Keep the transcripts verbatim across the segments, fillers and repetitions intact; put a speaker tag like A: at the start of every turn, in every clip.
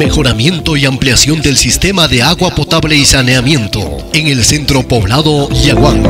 A: Mejoramiento y ampliación del sistema de agua potable y saneamiento en el centro poblado Yaguán.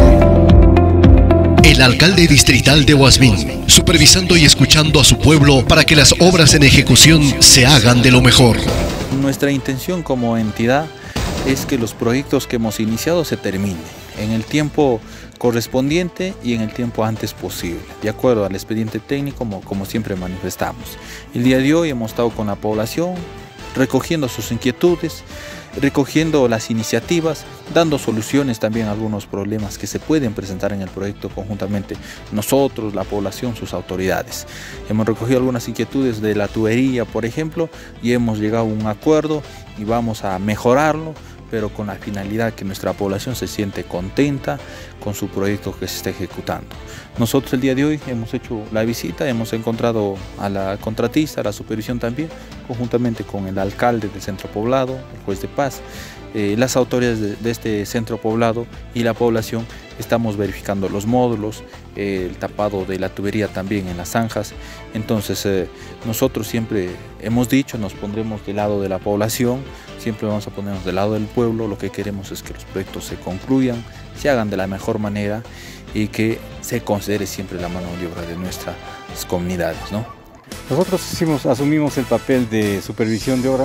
A: El alcalde distrital de Huasmín, supervisando y escuchando a su pueblo para que las obras en ejecución se hagan de lo mejor.
B: Nuestra intención como entidad es que los proyectos que hemos iniciado se terminen en el tiempo correspondiente y en el tiempo antes posible, de acuerdo al expediente técnico como, como siempre manifestamos. El día de hoy hemos estado con la población, recogiendo sus inquietudes, recogiendo las iniciativas, dando soluciones también a algunos problemas que se pueden presentar en el proyecto conjuntamente nosotros, la población, sus autoridades. Hemos recogido algunas inquietudes de la tubería, por ejemplo, y hemos llegado a un acuerdo y vamos a mejorarlo, pero con la finalidad que nuestra población se siente contenta con su proyecto que se está ejecutando. Nosotros el día de hoy hemos hecho la visita, hemos encontrado a la contratista, a la supervisión también, conjuntamente con el alcalde del centro poblado, el juez de paz, eh, las autoridades de, de este centro poblado y la población. Estamos verificando los módulos, eh, el tapado de la tubería también en las zanjas. Entonces eh, nosotros siempre hemos dicho, nos pondremos del lado de la población, siempre vamos a ponernos del lado del pueblo. Lo que queremos es que los proyectos se concluyan, se hagan de la mejor manera y que se considere siempre la mano de obra de nuestras comunidades, ¿no?
C: Nosotros hicimos, asumimos el papel de supervisión de obra,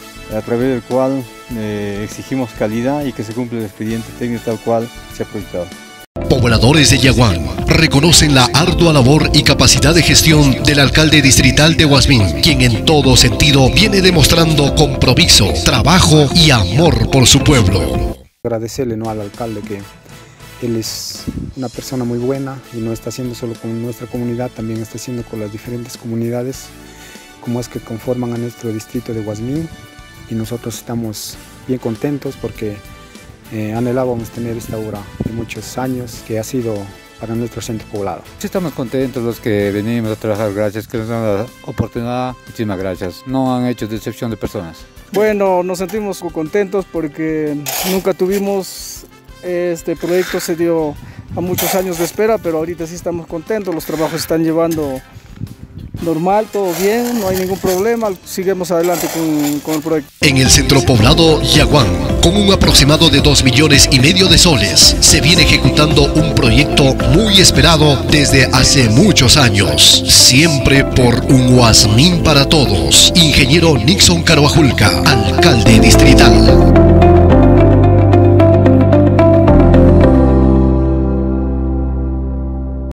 C: a través del cual eh, exigimos calidad y que se cumpla el expediente técnico tal cual se ha proyectado.
A: Pobladores de Yaguán reconocen la ardua labor y capacidad de gestión del alcalde distrital de Huasmín, quien en todo sentido viene demostrando compromiso, trabajo y amor por su pueblo.
D: Agradecerle, ¿no?, al alcalde, que él es una persona muy buena y no está haciendo solo con nuestra comunidad, también está haciendo con las diferentes comunidades como es que conforman a nuestro distrito de Huasmín, y nosotros estamos bien contentos porque eh, anhelábamos tener esta obra de muchos años que ha sido para nuestro centro poblado.
C: Sí, estamos contentos los que venimos a trabajar, gracias que nos dan la oportunidad, muchísimas gracias. No han hecho decepción de personas.
E: Bueno, nos sentimos contentos porque nunca tuvimos, este proyecto se dio a muchos años de espera, pero ahorita sí estamos contentos, los trabajos se están llevando normal, todo bien, no hay ningún problema, seguimos adelante con, con el proyecto.
A: En el centro poblado Yaguán, con un aproximado de dos millones y medio de soles, se viene ejecutando un proyecto muy esperado desde hace muchos años, siempre por un Huasmín para todos. Ingeniero Nixon Carvajulca, alcalde distrital.